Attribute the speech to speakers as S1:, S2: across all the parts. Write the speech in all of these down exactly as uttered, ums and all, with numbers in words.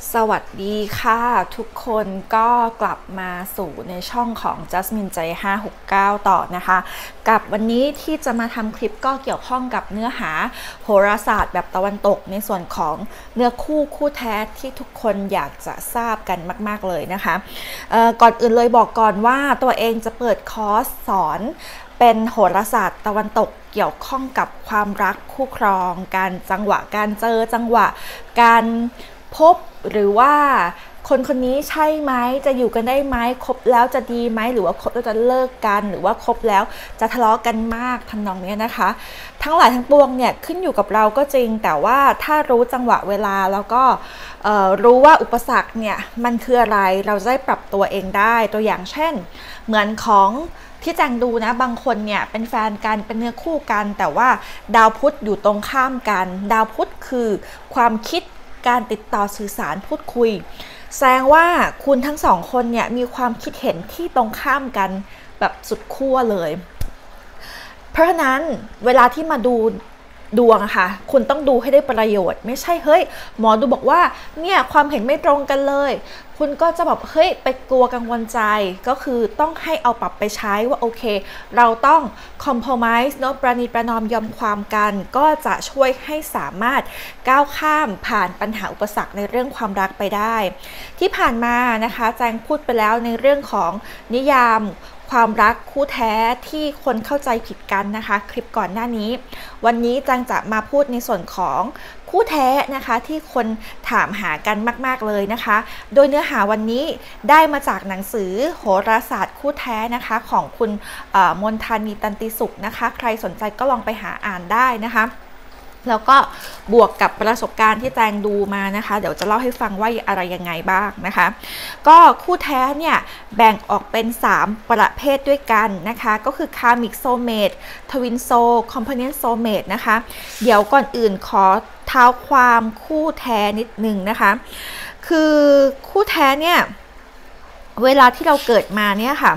S1: สวัสดีค่ะทุกคนก็กลับมาสู่ในช่องของ Jasmine ใจห้าหกเก้าต่อนะคะกับวันนี้ที่จะมาทำคลิปก็เกี่ยวข้องกับเนื้อหาโหราศาสตร์แบบตะวันตกในส่วนของเนื้อคู่คู่แท้ที่ทุกคนอยากจะทราบกันมากๆเลยนะคะก่อนอื่นเลยบอกก่อนว่าตัวเองจะเปิดคอร์สสอนเป็นโหราศาสตร์ตะวันตกเกี่ยวข้องกับความรักคู่ครองการจังหวะการเจอจังหวะการพบหรือว่าคนคนนี้ใช่ไหมจะอยู่กันได้ไหมคบแล้วจะดีไหมหรือว่าคบแล้วจะเลิกกันหรือว่าคบแล้วจะทะเลาะกันมากทำนองนี้นะคะทั้งหลายทั้งปวงเนี่ยขึ้นอยู่กับเราก็จริงแต่ว่าถ้ารู้จังหวะเวลาแล้วก็รู้ว่าอุปสรรคเนี่ยมันคืออะไรเราจะได้ปรับตัวเองได้ตัวอย่างเช่นเหมือนของที่แจงดูนะบางคนเนี่ยเป็นแฟนกันเป็นเนื้อคู่กันแต่ว่าดาวพุธอยู่ตรงข้ามกันดาวพุธคือความคิดการติดต่อสื่อสารพูดคุยแสดงว่าคุณทั้งสองคนเนี่ยมีความคิดเห็นที่ตรงข้ามกันแบบสุดขั้วเลยเพราะฉะนั้นเวลาที่มาดูดวงอะค่ะคุณต้องดูให้ได้ประโยชน์ไม่ใช่เฮ้ยหมอดูบอกว่าเนี่ยความเห็นไม่ตรงกันเลยคุณก็จะแบบเฮ้ยไปกลัวกังวลใจก็คือต้องให้เอาปรับไปใช้ว่าโอเคเราต้อง compromise เนาะประนีประนอมยอมความกันก็จะช่วยให้สามารถก้าวข้ามผ่านปัญหาอุปสรรคในเรื่องความรักไปได้ที่ผ่านมานะคะแจงพูดไปแล้วในเรื่องของนิยามความรักคู่แท้ที่คนเข้าใจผิดกันนะคะคลิปก่อนหน้านี้วันนี้จังจะมาพูดในส่วนของคู่แท้นะคะที่คนถามหากันมากๆเลยนะคะโดยเนื้อหาวันนี้ได้มาจากหนังสือโหราศาสตร์คู่แท้นะคะของคุณมนทานีตันติสุขนะคะใครสนใจก็ลองไปหาอ่านได้นะคะแล้วก็บวกกับประสบการณ์ที่แจงดูมานะคะเดี๋ยวจะเล่าให้ฟังว่าอะไรยังไงบ้างนะคะก็คู่แท้เนี่ยแบ่งออกเป็นสามประเภทด้วยกันนะคะก็คือ Karmic Soulmate Twin Soul Companion Soulmate นะคะเดี๋ยวก่อนอื่นขอเท้าความคู่แท้นิดนึงนะคะคือคู่แท้เนี่ยเวลาที่เราเกิดมาเนี่ยค่ะ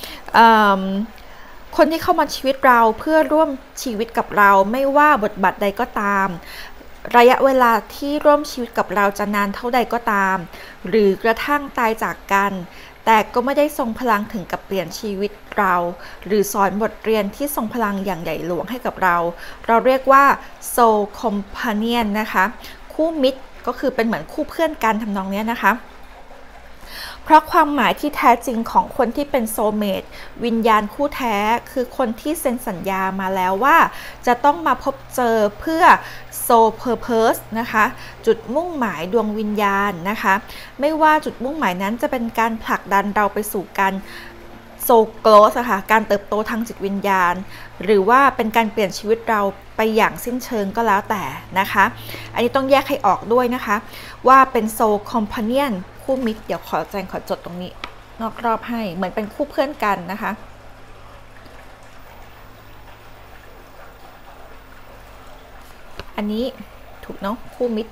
S1: คนที่เข้ามาชีวิตเราเพื่อร่วมชีวิตกับเราไม่ว่าบทบาทใดก็ตามระยะเวลาที่ร่วมชีวิตกับเราจะนานเท่าใดก็ตามหรือกระทั่งตายจากกันแต่ก็ไม่ได้ทรงพลังถึงกับเปลี่ยนชีวิตเราหรือสอนบทเรียนที่ทรงพลังอย่างใหญ่หลวงให้กับเราเราเรียกว่า soul companion นะคะคู่มิตรก็คือเป็นเหมือนคู่เพื่อนกันทำนองนี้นะคะเพราะความหมายที่แท้จริงของคนที่เป็นโซลเมตวิญญาณคู่แท้คือคนที่เซ็นสัญญามาแล้วว่าจะต้องมาพบเจอเพื่อ soul purpose นะคะจุดมุ่งหมายดวงวิญญาณนะคะไม่ว่าจุดมุ่งหมายนั้นจะเป็นการผลักดันเราไปสู่การโซลโกรธอะค่ะการเติบโตทางจิตวิญญาณหรือว่าเป็นการเปลี่ยนชีวิตเราไปอย่างสิ้นเชิงก็แล้วแต่นะคะอันนี้ต้องแยกให้ออกด้วยนะคะว่าเป็นโซลคอมพาเนียนคู่มิตรเดี๋ยวขอแจงขอจดตรงนี้นอกรอบให้เหมือนเป็นคู่เพื่อนกันนะคะอันนี้ถูกเนาะคู่มิตร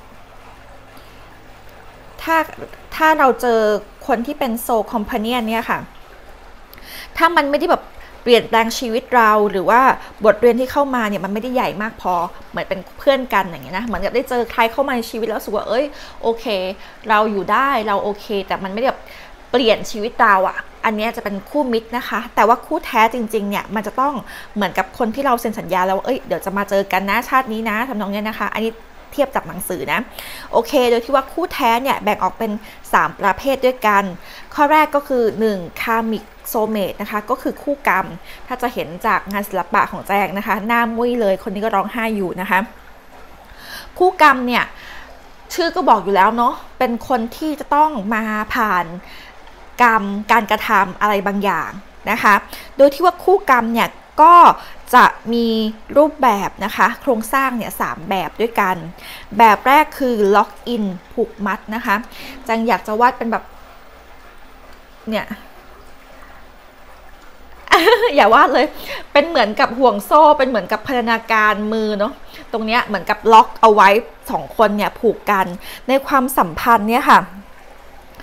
S1: ถ้าถ้าเราเจอคนที่เป็นโซลคอมพาเนียนเนี่ยค่ะถ้ามันไม่ได้แบบเปลี่ยนแปลงชีวิตเราหรือว่าบทเรียนที่เข้ามาเนี่ยมันไม่ได้ใหญ่มากพอเหมือนเป็นเพื่อนกันอย่างเงี้ยนะเหมือนกับได้เจอใครเข้ามาในชีวิตแล้วรู้สึกว่าเอ้ยโอเคเราอยู่ได้เราโอเคแต่มันไม่ได้แบบเปลี่ยนชีวิตเราอ่ะอันนี้จะเป็นคู่มิตรนะคะแต่ว่าคู่แท้จริงๆเนี่ยมันจะต้องเหมือนกับคนที่เราเซ็นสัญญาแล้วเอ้ยเดี๋ยวจะมาเจอกันนะชาตินี้นะทำนองเนี้ยนะคะอันนี้เทียบจากหนังสือนะโอเคโดยที่ว่าคู่แท้เนี่ยแบ่งออกเป็นสามประเภทด้วยกันข้อแรกก็คือหนึ่ง Karmic Soulmate นะคะก็คือคู่กรรมถ้าจะเห็นจากงานศิลปะของแจงนะคะหน้ามุ้ยเลยคนนี้ก็ร้องไห้อยู่นะคะคู่กรรมเนี่ยชื่อก็บอกอยู่แล้วเนาะเป็นคนที่จะต้องมาผ่านกรรมการกระทำอะไรบางอย่างนะคะโดยที่ว่าคู่กรรมเนี่ยก็จะมีรูปแบบนะคะโครงสร้างเนี่ยสามแบบด้วยกันแบบแรกคือ lock in ผูกมัดนะคะจังอยากจะวาดเป็นแบบเนี่ยอย่าวาดเลยเป็นเหมือนกับห่วงโซ่เป็นเหมือนกับพันธนาการมือเนาะตรงเนี้ยเหมือนกับล็อกเอาไว้สองคนเนี่ยผูกกันในความสัมพันธ์เนี่ยค่ะ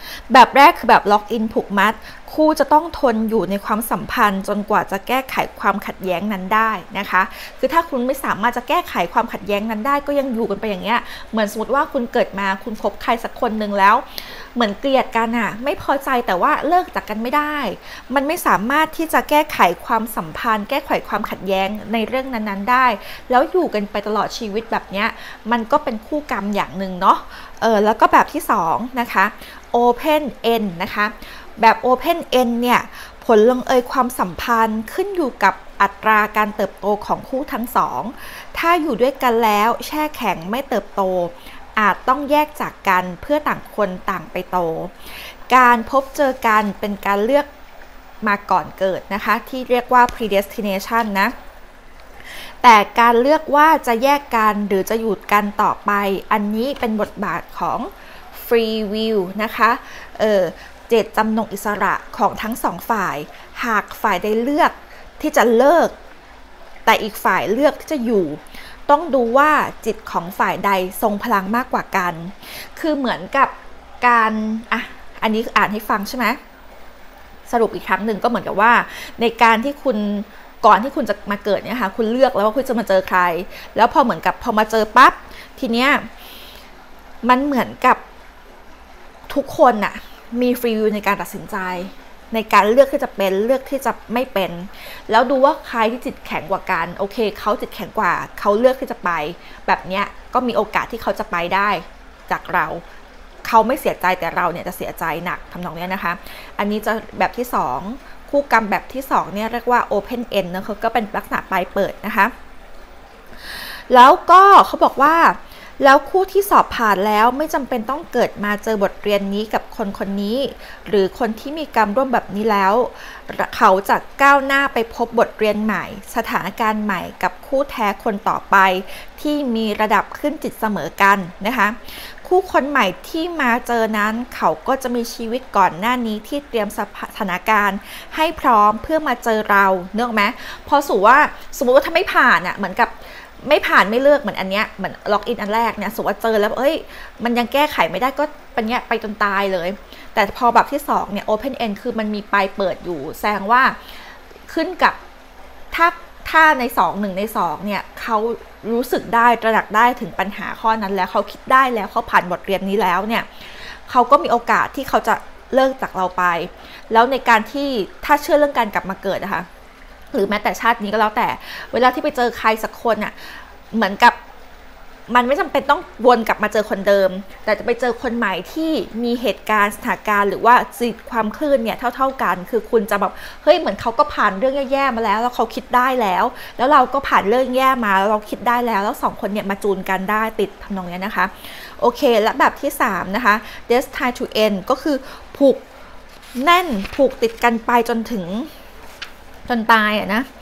S1: แบบแรกคือแบบล็อกอินผูกมัดคู่จะต้องทนอยู่ในความสัมพันธ์จนกว่าจะแก้ไขความขัดแย้งนั้นได้นะคะคือถ้าคุณไม่สามารถจะแก้ไขความขัดแย้งนั้นได้ก็ยังอยู่กันไปอย่างเงี้ยเหมือนสมมติว่าคุณเกิดมาคุณคบใครสักคนหนึ่งแล้วเหมือนเกลียดกันอะไม่พอใจแต่ว่าเลิกจากกันไม่ได้มันไม่สามารถที่จะแก้ไขความสัมพันธ์แก้ไขความขัดแย้งในเรื่องนั้นๆได้แล้วอยู่กันไปตลอดชีวิตแบบเนี้ยมันก็เป็นคู่กรรมอย่างหนึ่งเนาะเออแล้วก็แบบที่สองนะคะ Open End นะคะแบบ Open End เนี่ยผลลงเอยความสัมพันธ์ขึ้นอยู่กับอัตราการเติบโตของคู่ทั้งสองถ้าอยู่ด้วยกันแล้วแช่แข็งไม่เติบโตอาจต้องแยกจากกันเพื่อต่างคนต่างไปโตการพบเจอกันเป็นการเลือกมาก่อนเกิดนะคะที่เรียกว่า predestination นะแต่การเลือกว่าจะแยกกันหรือจะอยู่กันต่อไปอันนี้เป็นบทบาทของ free will นะคะเออเจตจำนงอิสระของทั้งสองฝ่ายหากฝ่ายใดเลือกที่จะเลิกแต่อีกฝ่ายเลือกที่จะอยู่ต้องดูว่าจิตของฝ่ายใดทรงพลังมากกว่ากันคือเหมือนกับการอ่ะอันนี้อ่านให้ฟังใช่ไหมสรุปอีกครั้งหนึ่งก็เหมือนกับว่าในการที่คุณก่อนที่คุณจะมาเกิดเนี่ยค่ะคุณเลือกแล้วว่าคุณจะมาเจอใครแล้วพอเหมือนกับพอมาเจอปั๊บทีเนี้ยมันเหมือนกับทุกคนน่ะมีฟรีวิวในการตัดสินใจในการเลือกที่จะเป็นเลือกที่จะไม่เป็นแล้วดูว่าใครที่จิตแข็งกว่ากันโอเคเขาจิตแข็งกว่าเขาเลือกที่จะไปแบบเนี้ยก็มีโอกาสที่เขาจะไปได้จากเราเขาไม่เสียใจแต่เราเนี่ยจะเสียใจหนักทำนองนี้นะคะอันนี้จะแบบที่สองคู่กรรมแบบที่สองเนี่ยเรียกว่า Open End นะคะก็เป็นลักษณะปลายเปิดนะคะแล้วก็เขาบอกว่าแล้วคู่ที่สอบผ่านแล้วไม่จำเป็นต้องเกิดมาเจอบทเรียนนี้กับคนคนนี้หรือคนที่มีกรรมร่วมแบบนี้แล้วเขาจะก้าวหน้าไปพบบทเรียนใหม่สถานการณ์ใหม่กับคู่แท้คนต่อไปที่มีระดับขึ้นจิตเสมอกันนะคะคู่คนใหม่ที่มาเจอนั้นเขาก็จะมีชีวิตก่อนหน้านี้ที่เตรียมสถานการณ์ให้พร้อมเพื่อมาเจอเราเนอะไหมพอสู่ว่าสมมติว่าถ้าไม่ผ่านอ่ะเหมือนกับไม่ผ่านไม่เลือกเหมือนอันเนี้ยเหมือนล็อกอินอันแรกเนี่ยสมมติว่าเจอแล้วเอ้ยมันยังแก้ไขไม่ได้ก็เป็นเนี้ยไปจนตายเลยแต่พอแบบที่สองเนี่ย Open End คือมันมีปลายเปิดอยู่แสดงว่าขึ้นกับถ้าถ้าในสองหนึ่งในสองเนี่ยเขารู้สึกได้ตระหนักได้ถึงปัญหาข้อนั้นแล้วเขาคิดได้แล้วเขาผ่านบทเรียนนี้แล้วเนี่ยเขาก็มีโอกาสที่เขาจะเลิกจากเราไปแล้วในการที่ถ้าเชื่อเรื่องการกลับมาเกิดนะคะหรือแม้แต่ชาตินี้ก็แล้วแต่เวลาที่ไปเจอใครสักคนอ่ะเหมือนกับมันไม่จำเป็นต้องวนกลับมาเจอคนเดิมแต่จะไปเจอคนใหม่ที่มีเหตุการณ์สถานการณ์หรือว่าจิตความคลื่นเนี่ยเท่าๆกันคือคุณจะแบบเฮ้ยเหมือนเขาก็ผ่านเรื่องแย่ๆมาแล้วแล้วเขาคิดได้แล้วแล้วเราก็ผ่านเรื่องแย่มาแล้วเราคิดได้แล้วแล้วสองคนเนี่ยมาจูนกันได้ติดทำนองนี้นะคะโอเคและแบบที่สามนะคะ Destined to End ก็คือผูกแน่นผูกติดกันไปจนถึงจนตายอะนะ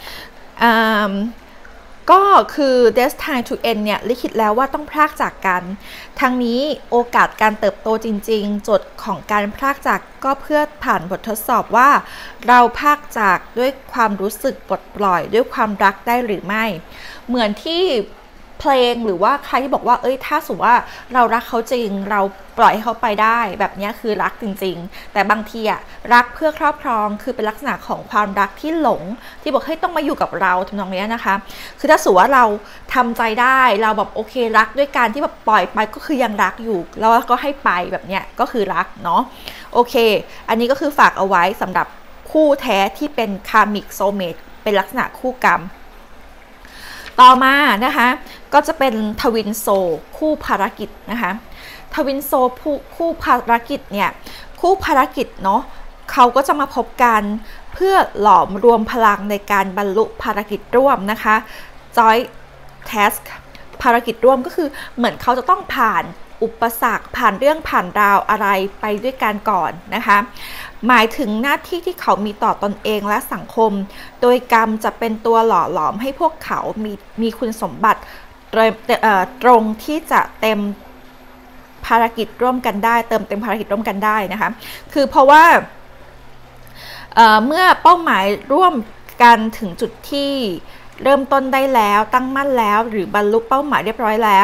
S1: ก็คือ Destined to End เนี่ยลิขิตแล้วว่าต้องพรากจากกันทั้งนี้โอกาสการเติบโตจริงๆโจทย์ของการพรากจากก็เพื่อผ่านบททดสอบว่าเราพรากจากด้วยความรู้สึกปลดปล่อยด้วยความรักได้หรือไม่เหมือนที่เพลงหรือว่าใครที่บอกว่าเอ้ยถ้าสมมติว่าเรารักเขาจริงเราปล่อยให้เขาไปได้แบบนี้คือรักจริงๆแต่บางทีอะรักเพื่อครอบครองคือเป็นลักษณะของความรักที่หลงที่บอกให้ต้องมาอยู่กับเราทำนองนี้นะคะคือถ้าสมมติว่าเราทำใจได้เราแบบโอเครักด้วยการที่แบบปล่อยไปก็คือยังรักอยู่แล้วก็ให้ไปแบบนี้ก็คือรักเนาะโอเคอันนี้ก็คือฝากเอาไว้สำหรับคู่แท้ที่เป็นคาร์มิกโซเมตเป็นลักษณะคู่กรรมต่อมานะคะก็จะเป็นทวินโซคู่ภารกิจนะคะทวินโซคู่ภารกิจเนี่ยคู่ภารกิจเนาะเขาก็จะมาพบกันเพื่อหลอมรวมพลังในการบรรลุภารกิจร่วมนะคะ Joint Task ภารกิจร่วมก็คือเหมือนเขาจะต้องผ่านอุปสรรคผ่านเรื่องผ่านราวอะไรไปด้วยกันก่อนนะคะหมายถึงหน้าที่ที่เขามีต่อตนเองและสังคมโดยกรรมจะเป็นตัวหล่อหลอมให้พวกเขามีมีคุณสมบัติตรงที่จะเต็มภารกิจร่วมกันได้เติมเต็มภารกิจร่วมกันได้นะคะคือเพราะว่า เ, เมื่อเป้าหมายร่วมกันถึงจุดที่เริ่มต้นได้แล้วตั้งมั่นแล้วหรือบรรลุเป้าหมายเรียบร้อยแล้ว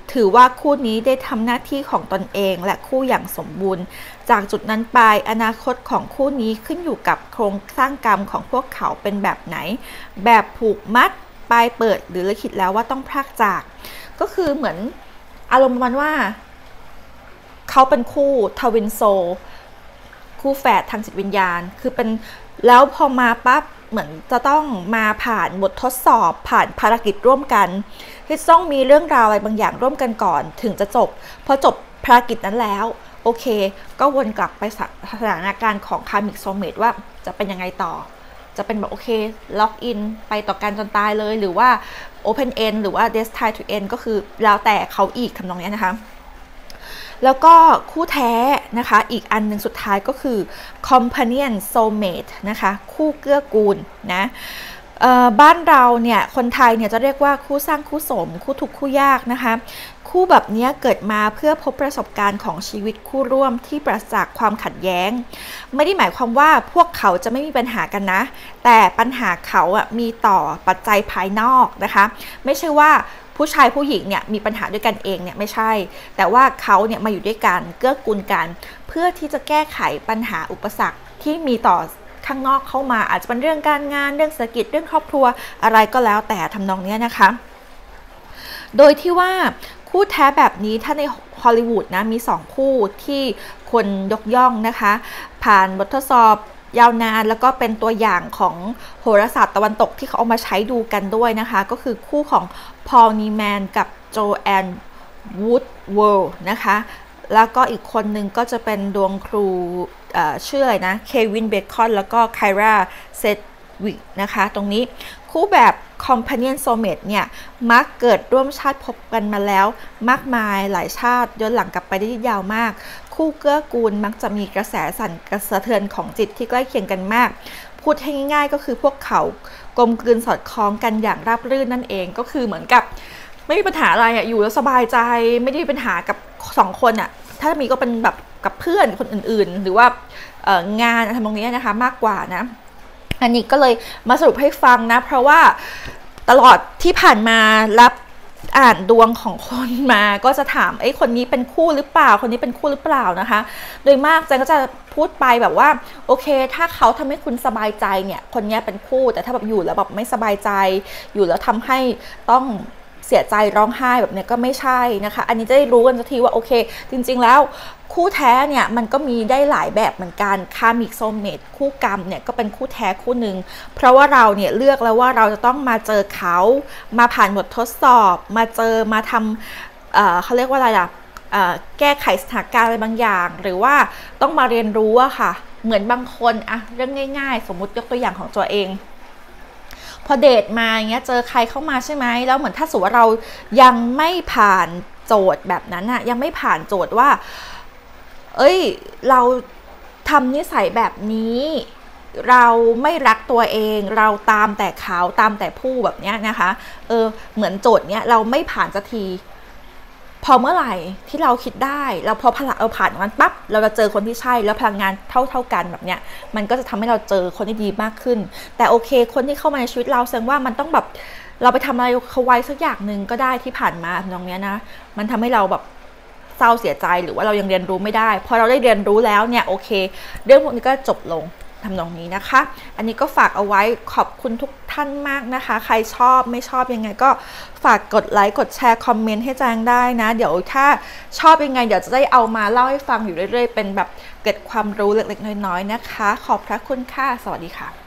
S1: ถือว่าคู่นี้ได้ทำหน้าที่ของตนเองและคู่อย่างสมบูรณ์จากจุดนั้นไปอนาคตของคู่นี้ขึ้นอยู่กับโครงสร้างกรรมของพวกเขาเป็นแบบไหนแบบผูกมัดปลายเปิดหรือลิขิตแล้วว่าต้องพรากจากก็คือเหมือนอารมณ์มันว่าเขาเป็นคู่ทวินโซคู่แฝดทางจิตวิญญาณคือเป็นแล้วพอมาปั๊บเหมือนจะต้องมาผ่านบททดสอบผ่านภารกิจร่วมกันที่ต้องมีเรื่องราวอะไรบางอย่างร่วมกันก่อนถึงจะจบพอจบภารกิจนั้นแล้วโอเคก็วนกลับไปสถานการณ์ของคาร์มิกโซลเมตว่าจะเป็นยังไงต่อจะเป็นแบบโอเคล็อกอินไปต่อกันจนตายเลยหรือว่า Open End หรือว่า Destined to End ก็คือแล้วแต่เขาอีกทำนองนี้นะคะแล้วก็คู่แท้นะคะอีกอันหนึ่งสุดท้ายก็คือ companion soulmate นะคะคู่เกื้อกูลนะบ้านเราเนี่ยคนไทยเนี่ยจะเรียกว่าคู่สร้างคู่สมคู่ทุกข์คู่ยากนะคะคู่แบบนี้เกิดมาเพื่อพบประสบการณ์ของชีวิตคู่ร่วมที่ปราศจากความขัดแย้งไม่ได้หมายความว่าพวกเขาจะไม่มีปัญหากันนะแต่ปัญหาเขาอะมีต่อปัจจัยภายนอกนะคะไม่ใช่ว่าผู้ชายผู้หญิงเนี่ยมีปัญหาด้วยกันเองเนี่ยไม่ใช่แต่ว่าเขาเนี่ยมาอยู่ด้วยกันเกื้อกูลกันเพื่อที่จะแก้ไขปัญหาอุปสรรคที่มีต่อข้างนอกเข้ามาอาจจะเป็นเรื่องการงานเรื่องเศรษฐกิจเรื่องครอบครัวอะไรก็แล้วแต่ทำนองนี้นะคะโดยที่ว่าคู่แท้แบบนี้ถ้าในฮอลลีวูดนะมีสองคู่ที่คนยกย่องนะคะผ่านบททดสอบยาวนานแล้วก็เป็นตัวอย่างของโหราศาสตร์ตะวันตกที่เขาเอามาใช้ดูกันด้วยนะคะก็คือคู่ของพอลนีแมนกับโจแอนวูดเวิลด์นะคะแล้วก็อีกคนนึงก็จะเป็นดวงครูชื่ออะไรนะเควินเบคอนแล้วก็ไคราเซดวิกนะคะตรงนี้คู่แบบ companion soulmate เนี่ยมักเกิดร่วมชาติพบกันมาแล้วมากมายหลายชาติย้อนหลังกลับไปได้ยาวมากคู่เกื้อกูลมักจะมีกระแสสั่นกระสะเทือนของจิตที่ใกล้เคียงกันมากพูดให้ง่ายๆก็คือพวกเขากลมกลืนสอดคล้องกันอย่างราบรื่นนั่นเองก็คือเหมือนกับไม่มีปัญหาอะไรอะอยู่แล้วสบายใจไม่ได้มีปัญหากับสองคนอะถ้ามีก็เป็นแบบกับเพื่อนคนอื่นๆหรือว่างานทำตรงนี้นะคะมากกว่านะอันนี้ก็เลยมาสรุปให้ฟังนะเพราะว่าตลอดที่ผ่านมารับอ่านดวงของคนมาก็จะถามไอ้คนนี้เป็นคู่หรือเปล่าคนนี้เป็นคู่หรือเปล่านะคะโดยมากจันก็จะพูดไปแบบว่าโอเคถ้าเขาทำให้คุณสบายใจเนี่ยคนนี้เป็นคู่แต่ถ้าแบบอยู่แล้วแบบไม่สบายใจอยู่แล้วทำให้ต้องเสียใจร้องไห้แบบนี้ก็ไม่ใช่นะคะอันนี้จะได้รู้กันสักทีว่าโอเคจริงๆแล้วคู่แท้เนี่ยมันก็มีได้หลายแบบเหมือนกันคาร์มิกโซลเมตคู่กรรมเนี่ยก็เป็นคู่แท้คู่หนึ่งเพราะว่าเราเนี่ยเลือกแล้วว่าเราจะต้องมาเจอเขามาผ่านบททดสอบมาเจอมาทำ เอ่อ เขาเรียกว่าอะไรล่ะแก้ไขสถานการณ์อะไรบางอย่างหรือว่าต้องมาเรียนรู้อะค่ะเหมือนบางคนอะเรื่องง่ายๆสมมุติยกตัวอย่างของตัวเองพอเดทมาอย่างเงี้ยเจอใครเข้ามาใช่ไหมแล้วเหมือนถ้าสมมติว่าเรายังไม่ผ่านโจทย์แบบนั้นอะยังไม่ผ่านโจทย์ว่าเอ้ยเราทำนิสัยแบบนี้เราไม่รักตัวเองเราตามแต่เขาตามแต่ผู้แบบเนี้ยนะคะเออเหมือนโจทย์เนี้ยเราไม่ผ่านสักทีพอเมื่อไหร่ที่เราคิดได้เราพอพลังเราผ่านมันปั๊บเราจะเจอคนที่ใช่แล้วพลังงานเท่าเท่ากันแบบเนี้ยมันก็จะทำให้เราเจอคนที่ดีมากขึ้นแต่โอเคคนที่เข้ามาในชีวิตเราแสดงว่ามันต้องแบบเราไปทำอะไรเขาไว้สักอย่างหนึ่งก็ได้ที่ผ่านมาตรงเนี้ยนะมันทำให้เราแบบเศร้าเสียใจหรือว่าเรายังเรียนรู้ไม่ได้พอเราได้เรียนรู้แล้วเนี่ยโอเคเรื่องพวกนี้ก็จบลงทำนองนี้นะคะอันนี้ก็ฝากเอาไว้ขอบคุณทุกท่านมากนะคะใครชอบไม่ชอบยังไงก็ฝากกดไลค์กดแชร์คอมเมนต์ให้แจงได้นะเดี๋ยวถ้าชอบยังไงเดี๋ยวจะได้เอามาเล่าให้ฟังอยู่เรื่อยๆเป็นแบบเกิดความรู้เล็กๆน้อยๆนะคะขอบพระคุณค่ะสวัสดีค่ะ